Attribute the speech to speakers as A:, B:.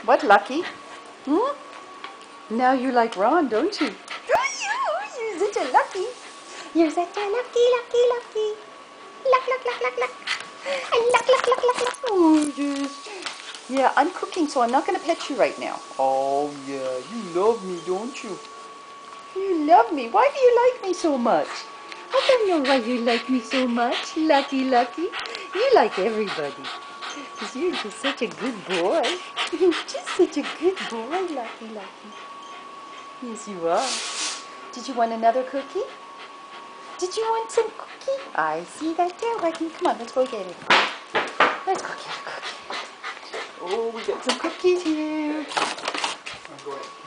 A: What, Lucky? Hmm? Now you like Ron, don't you? You're such a Lucky. You're such a lucky. Luck. And luck. Oh, yes. Yeah, I'm cooking, so I'm not going to pet you right now. Oh, yeah, you love me, don't you? You love me. Why do you like me so much? I don't know why you like me so much, Lucky. You like everybody. Because you're just such a good boy. You're just such a good boy, Lucky. Yes, you are. Did you want another cookie? Did you want some cookie? I see that there, Lucky. Come on, let's go get it. Let's go get a cookie. Oh, we got some cookies here.
B: I'm going.